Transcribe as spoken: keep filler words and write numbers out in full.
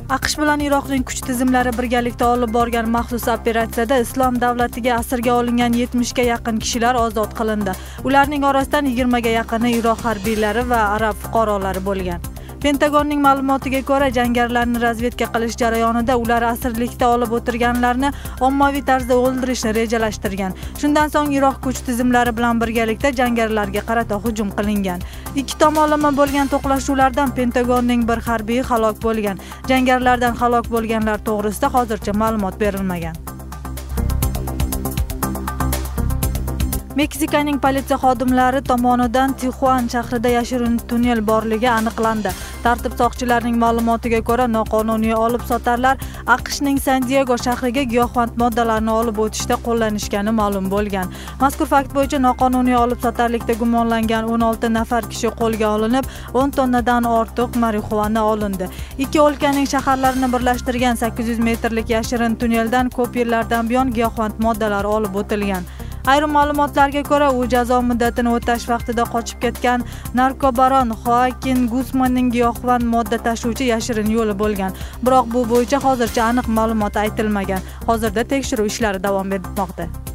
AQSh bilan Iroqning kuch tizimlari birgalikda olib borgan maxsus operatsiyada Islom davlatiga asirga olingan yetmishga yaqin kishilar ozod qilindi. Ularning orasidan yigirmaga yaqini Iroq harbiylari va arab fuqarolari bo'lgan. Pentagonning ma'lumotiga ko'ra, jangarilarni razvedka qilish jarayonida ular asirlikda olib o'tirganlarni ommaviy tarzda o'ldirishni rejalashtirgan. Shundan so'ng Iroq kuch tizimlari bilan birgalikda jangarilarga qarata hujum qilingan. Ikki tomonlama bo'lgan to'qnashuvlardan Pentagonning bir harbiyi halok bo'lgan. Jangarilardan halok bo'lganlar to'g'risida hozircha ma'lumot berilmagan. Meksikaning politsiya xodimlari tomonidan Tijuana shahrida yashirin tunnel borligi aniqlandi. Tartib soqchilarining ma'lumotiga ko'ra, noqonuniy olib sotarlar AQShning San Diego shahriga giyohvand moddalarni olib o'tishda qo'llanishgani ma'lum bo'lgan. Mazkur fakt bo'yicha noqonuniy olib sotarlikda gumonlangan o'n olti nafar kishi qo'lga olinib, o'n tonnadan ortiq marixuana olindi. Ikki o'lkaning shaharlarini birlashtirgan sakkiz yuz metrlik yashirin tunneldan ko'p yillardan buyon giyohvand moddalar olib o'tilgan. Ayrim ma'lumotlarga ko'ra, u jazo muddatini o'tash vaqtida qochib ketgan narkobaron Joaquin Guzmanning giyohvand modda tashuvchi yashirin yo'li bo'lgan. Biroq bu bo'yicha hozircha aniq ma'lumot aytilmagan. Hozirda tekshiruv ishlari davom etmoqda.